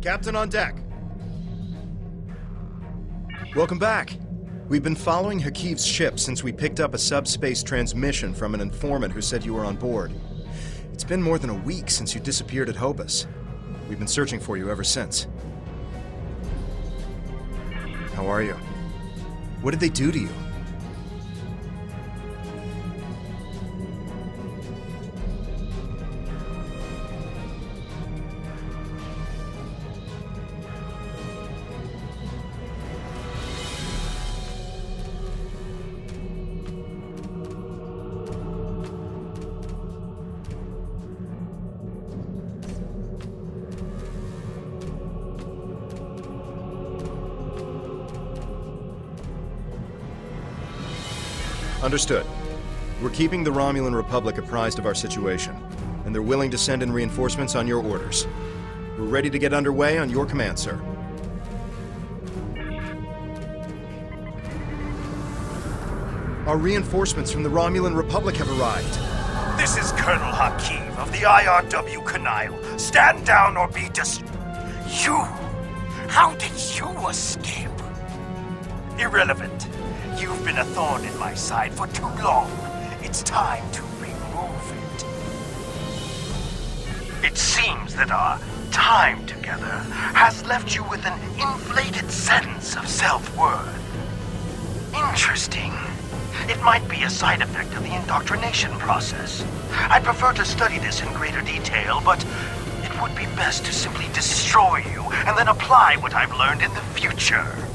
Captain on deck. Welcome back. We've been following Hakeev's ship since we picked up a subspace transmission from an informant who said you were on board. It's been more than a week since you disappeared at Hobus. We've been searching for you ever since. How are you? What did they do to you? Understood. We're keeping the Romulan Republic apprised of our situation, and they're willing to send in reinforcements on your orders. We're ready to get underway on your command, sir. Our reinforcements from the Romulan Republic have arrived. This is Colonel Hakeev of the IRW Kanile. Stand down or be You! How did you escape? Irrelevant. You've been a thorn in my side for too long. It's time to remove it. It seems that our time together has left you with an inflated sense of self-worth. Interesting. It might be a side effect of the indoctrination process. I'd prefer to study this in greater detail, but it would be best to simply destroy you and then apply what I've learned in the future.